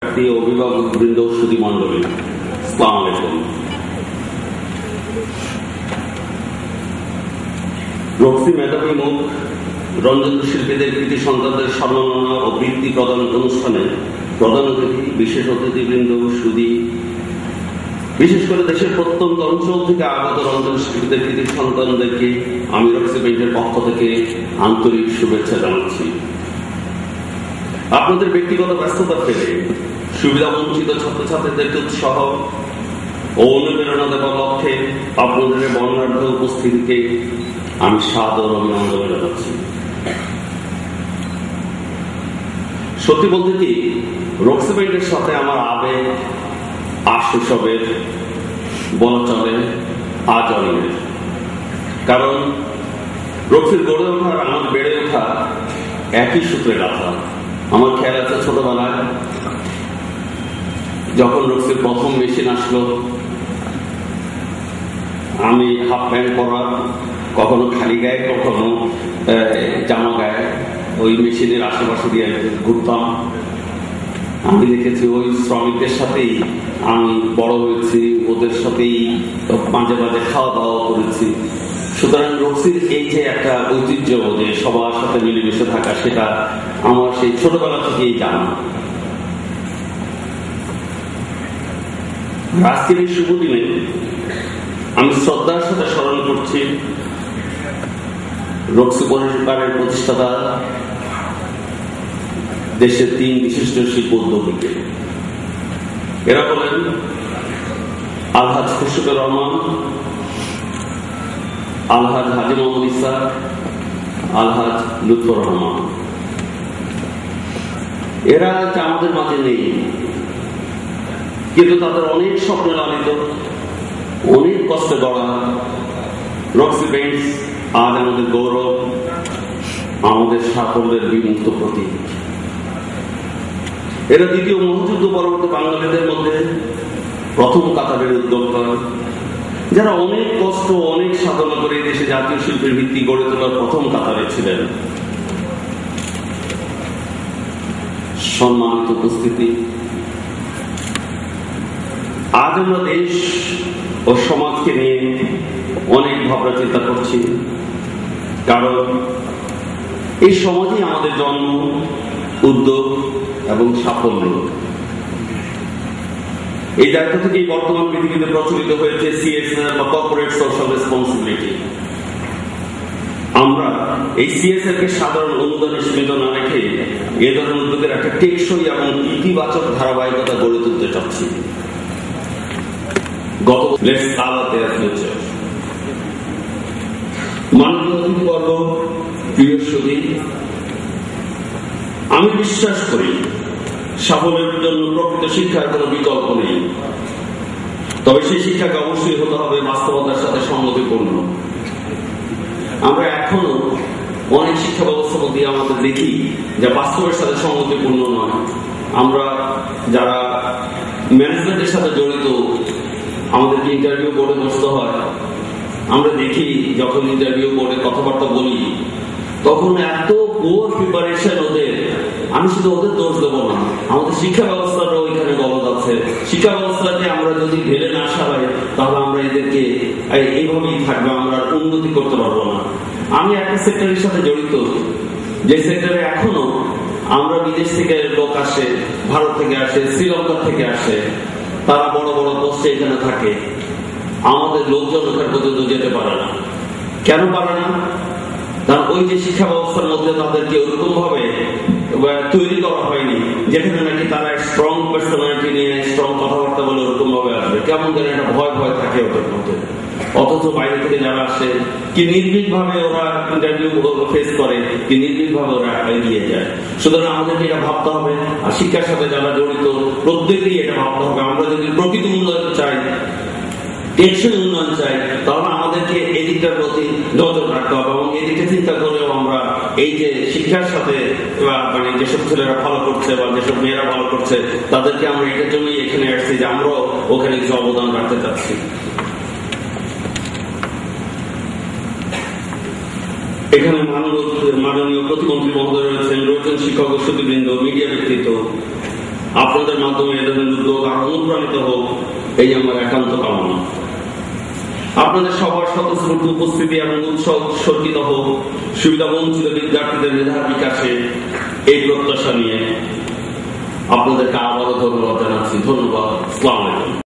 অভিভাবকবৃন্দ, সুধী মণ্ডলী, আসসালামু আলাইকুম। রক্সি মেধাবী মুখ রঞ্জন শিল্পীদের কৃতি সন্তানদের সম্মাননা ও বৃত্তি প্রদান অনুষ্ঠানে প্রধান অতিথি, বিশেষ অতিথিবৃন্দ, সুধী, বিশেষ করে দেশের প্রত্যন্ত অঞ্চল থেকে আগত রঞ্জন শিল্পীদের কৃতি সন্তানদেরকে আমি রক্সি পেইন্টের পক্ষ থেকে আন্তরিক শুভেচ্ছা জানাচ্ছি। আপনাদের ব্যক্তিগত ব্যস্ততা ফেলে সুবিধা বঞ্চিত ছাত্রছাত্রীদেরকে উৎসাহ ও অনুপ্রেরণা দেওয়ার লক্ষ্যে আপনাদের বর্ণাঢ্য উপস্থিতিকে আমি সাদর অভিনন্দন জানাচ্ছি। সত্যি বলতে কি, রক্সি পেইন্টের সাথে আমার আবেগ আশৈশবের বলা চলে আজ অনেক। কারণ রক্সির গড়ে ওঠা আর আমার বেড়ে ওঠা একই সূত্রে গাঁথা। আমার খেয়াল আছে ছোটবেলায় যখন রক্সির প্রথম মেশিন আসলো, আমি হাফ প্যান্ট পরা, কখনো খালি গায়ে কখনো জামা গায়ে, ওই মেশিনের আশেপাশে দিয়ে ঘুরতাম। আমি দেখেছি ওই শ্রমিকদের সাথেই আমি বড় হয়েছি, ওদের সাথেই মাঝে মাঝে খাওয়া দাওয়া করেছি। সুতরাং রক্সির এই যে একটা ঐতিহ্য যে সবার সাথে মিলেমিশে থাকা, সেটা আমার সেই ছোটবেলা থেকেই জানা। আজকের এই শুভ দিনে আমি শ্রদ্ধার সাথে স্মরণ করছি রক্সি পরিবারের প্রতিষ্ঠাতা দেশের 3 বিশিষ্ট শিল্প উদ্যোগীকে। এরা বলেন আলহাজ খুশরুর রহমান, আলহাজ হাজি মোহাম্মদ ইসা, আলহাজ লুৎফর রহমান। এরা আমাদের মাঝে নেই, কিন্তু তাদের অনেক স্বপ্ন লালিত, অনেক কষ্টে গড়া রক্সি পেইন্টস আজ আমাদের গৌরব, আমাদের সাফল্যের বিমুক্ত প্রতীক। এরা দ্বিতীয় মহাযুদ্ধ পরবর্তী বাঙালিদের মধ্যে প্রথম কাতারের উদ্যোক্তা, যারা অনেক কষ্ট অনেক সাধনা করে দেশে জাতীয় শিল্পের ভিত্তি গড়ে তোলার প্রথম কাতারে ছিলেন। সম্মানিত উপস্থিতি, আজ আমরা দেশ ও সমাজকে নিয়ে অনেক ভাবনা চিন্তা করছি, কারণ এই সমাজেই আমাদের জন্ম, উদ্যোগ এবং সাফল্য। এই দায়িত্ব থেকেই বর্তমান পৃথিবীতে প্রচলিত হয়েছে সিএসআর বা কর্পোরেট সোশ্যাল রেসপন্সিবিলিটি। আমরা এই সিএসআর কে সাধারণ অনুদানে সীমিত না রেখে এ ধরনের উদ্যোগের একটা টেকসই এবং ইতিবাচক ধারাবাহিকতা গড়ে তুলতে চাচ্ছি। আমি বিশ্বাস করি সাফল্যের জন্য প্রকৃত শিক্ষার কোন বিকল্প নেই, তবে সেই শিক্ষাকে অবশ্যই হতে হবে বাস্তবতার সাথে সংগতিপূর্ণ। আমরা এখনো অনেক শিক্ষা ব্যবস্থার মধ্যে আমাদের দেখি যা বাস্তবের সাথে সংগতিপূর্ণ নয়। আমরা যারা ম্যানেজমেন্টের সাথে জড়িত, আমাদেরকে ইন্টারভিউ বোর্ডে বসতে হয়, আমরা দেখি যখন ইন্টারভিউ বোর্ডে কথাবার্তা বলি তখন এত পুয়ার প্রিপারেশন ওদের। আমি শুধু ওদের দোষ দেবো না, আমাদের শিক্ষা ব্যবস্থারও ওইখানে গলদ আছে। শিক্ষা ব্যবস্থাকে আমরা যদি ঢেলে না সারাই তাহলে আমরা এদেরকে এইভাবেই থাকবে, আমরা উন্নতি করতে পারবো না। আমি একটা সেক্টরের সাথে জড়িত, যে সেক্টরে এখনো আমরা বিদেশ থেকে লোক আসে, ভারত থেকে আসে, শ্রীলঙ্কা থেকে আসে, তারা বড় বড় পোস্টে এখানে থাকে, আমাদের লোকজন ওখানে পর্যন্ত যেতে পারে না। কেন পারে না? কারণ ওই যে শিক্ষা ব্যবস্থার মধ্যে তাদেরকে ওরকম ভাবে তৈরি করা হয়নি যেখানে নাকি তারা স্ট্রং পার্সোনালিটি নিয়ে স্ট্রং কথাবার্তা বলে ওরকম ভাবে আসবে। কেমন যেন একটা ভয় ভয় থাকে ওদের মধ্যে। অথচ বাইরে থেকে যারা আসে কি নির্ভীক ভাবে ওরা ইন্টারভিউ ফেস করে, কি নির্ভীক ভাবে ওরা এগিয়ে যায়। সুতরাং আমাদেরকে এটা ভাবতে হবে, আর শিক্ষার সাথে যারা জড়িত প্রত্যেকেই এটা ভাবতে হবে। আমরা যদি প্রকৃত উন্নয়ন চাই, টেকসই উন্নয়ন চাই, তাহলে আমাদেরকে এদিকটার প্রতি নজর রাখতে হবে এবং এদিকে চিন্তা করেও আমরা এই যে শিক্ষার সাথে মানে যেসব ছেলেরা ভালো করছে বা যেসব মেয়েরা ভালো করছে তাদেরকে আমরা এটার জন্যই এখানে আসছি যে আমরাও ওখানে কিছু অবদান রাখতে চাচ্ছি। এখানে মাননীয় প্রতিমন্ত্রী মহোদয় রয়েছেন, রয়েছেন শিক্ষক ও সুধীবৃন্দ, মিডিয়া ব্যক্তিত্ব। আপনাদের মাধ্যমে এ ধরনের উদ্যোগ আরো অনুপ্রাণিত হোক, এই আমার একান্ত কামনা। আপনাদের সবার স্বতঃস্ফূর্ত উপস্থিতি এবং উৎসব উৎসর্গিত হোক সুবিধা বঞ্চিত বিদ্যার্থীদের মেধার বিকাশে, এই প্রত্যাশা নিয়ে আপনাদেরকে আবারও ধন্যবাদ জানাচ্ছি। ধন্যবাদ। আসসালামু আলাইকুম।